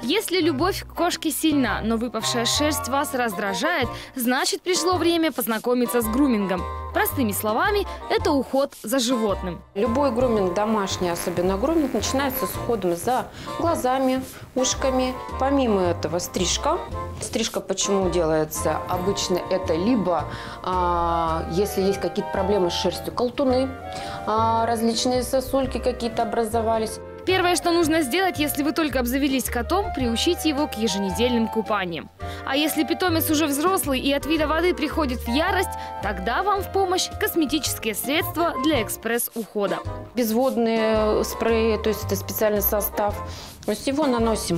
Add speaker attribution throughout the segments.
Speaker 1: Если любовь к кошке сильна, но выпавшая шерсть вас раздражает, значит пришло время познакомиться с грумингом. Простыми словами, это уход за животным.
Speaker 2: Любой груминг домашний, особенно груминг, начинается с уходом за глазами, ушками. Помимо этого стрижка. Стрижка почему делается? Обычно это либо, если есть какие-то проблемы с шерстью, колтуны, различные сосульки какие-то образовались.
Speaker 1: Первое, что нужно сделать, если вы только обзавелись котом, приучить его к еженедельным купаниям. А если питомец уже взрослый и от вида воды приходит в ярость, тогда вам в помощь косметические средства для экспресс-ухода.
Speaker 2: Безводные спреи, то есть это специальный состав. То есть его наносим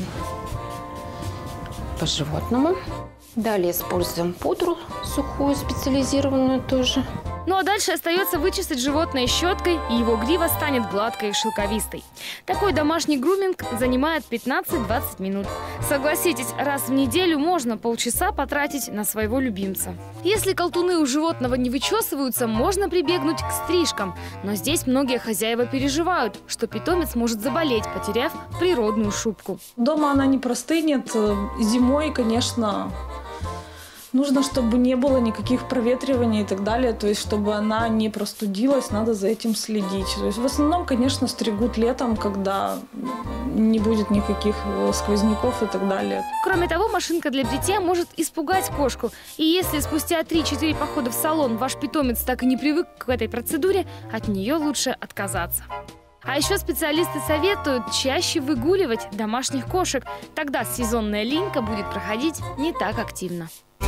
Speaker 2: по животному. Далее используем пудру сухую, специализированную тоже.
Speaker 1: Ну а дальше остается вычесать животное щеткой, и его грива станет гладкой и шелковистой. Такой домашний груминг занимает 15-20 минут. Согласитесь, раз в неделю можно полчаса потратить на своего любимца. Если колтуны у животного не вычесываются, можно прибегнуть к стрижкам. Но здесь многие хозяева переживают, что питомец может заболеть, потеряв природную шубку.
Speaker 3: Дома она не простынет. Зимой, конечно, нужно, чтобы не было никаких проветриваний и так далее. То есть, чтобы она не простудилась, надо за этим следить. То есть, в основном, конечно, стригут летом, когда не будет никаких сквозняков и так далее.
Speaker 1: Кроме того, машинка для бритья может испугать кошку. И если спустя 3-4 похода в салон ваш питомец так и не привык к этой процедуре, от нее лучше отказаться. А еще специалисты советуют чаще выгуливать домашних кошек. Тогда сезонная линька будет проходить не так активно.